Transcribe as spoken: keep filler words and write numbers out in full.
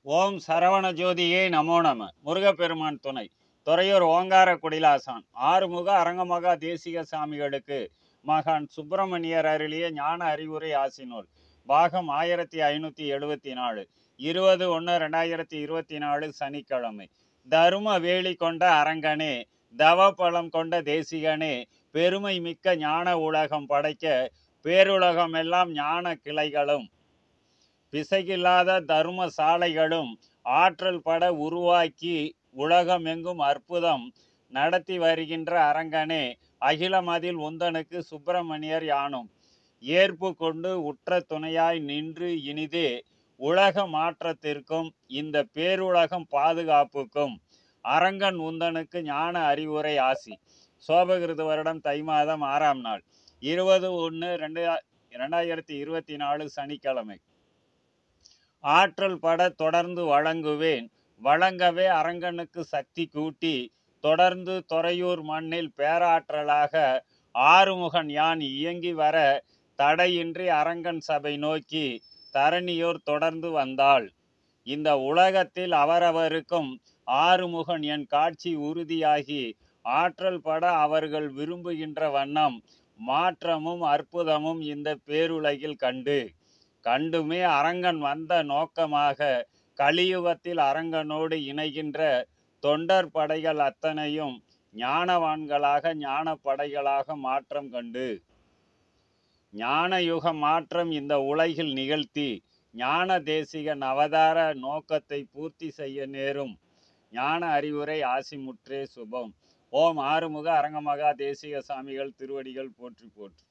ஓம் சரவண ஜோதியே நமோ நம. முருகப்பெருமான் துணை. துறையூர் ஓங்கார குடிலாசான் ஆறுமுக அரங்கமகா தேசிக சாமிகளுக்கு மகான் சுப்பிரமணியர் அருளிய ஞான அறிவுரை ஆசினூல் பாகம் ஆயிரத்தி ஐநூற்றி எழுபத்தி நாலு இருபது ஒன்று ரெண்டாயிரத்தி இருபத்தி நாலு சனிக்கிழமை. தரும வேலி கொண்ட அரங்கனே, தவ பலம் கொண்ட தேசிகனே, பெருமை மிக்க ஞான உலகம் படைக்க பேருலகமெல்லாம் ஞான கிளைகளும் பிசகில்லாத தர்ம சாலைகளும் ஆற்றல் பட உருவாக்கி உலகமெங்கும் அற்புதம் நடத்தி வருகின்ற அரங்கனே, அகிலமதில் உந்தனுக்கு சுப்பிரமணியர் யானும் ஏற்பு கொண்டு உற்ற துணையாய் நின்று இனிதே உலக மாற்றத்திற்கும் இந்த பேருலகம் பாதுகாப்புக்கும் அரங்கன் உந்தனுக்கு ஞான அறிவுரை ஆசி. சோபகிருது வருடம் தை மாதம் ஆறாம் நாள் இருபது ஒன்று ரெண்டு ரெண்டாயிரத்தி இருபத்தி நாலு சனிக்கிழமை. ஆற்றல் பட தொடர்ந்து வழங்குவேன், வழங்கவே அரங்கனுக்கு சக்தி கூட்டி தொடர்ந்து துறையூர் மண்ணில் பேராற்றலாக ஆறுமுகன் யான் இயங்கி வர தடையின்றி அரங்கன் சபை நோக்கி தரணியோர் தொடர்ந்து வந்தாள். இந்த உலகத்தில் அவரவருக்கும் ஆறுமுகன் என் காட்சி உறுதியாகி ஆற்றல் பட அவர்கள் விரும்புகின்ற வண்ணம் மாற்றமும் அற்புதமும் இந்த பேருலகில் கண்டு கண்டுமே அரங்கன் வந்த நோக்கமாக கலியுகத்தில் அரங்கனோடு இணைகின்ற தொண்டர் படைகள் அத்தனையும் ஞானவான்களாக ஞான படைகளாக மாற்றம் கண்டு ஞான யுக மாற்றம் இந்த உலகில் நிகழ்த்தி ஞான தேசிகன் அவதார நோக்கத்தை பூர்த்தி செய்ய நேரும் ஞான அறிவுரை ஆசிமுற்றே சுபம். ஓம் ஆறுமுக அரங்கமகா தேசிக சாமிகள் திருவடிகள் போற்றி போற்றி.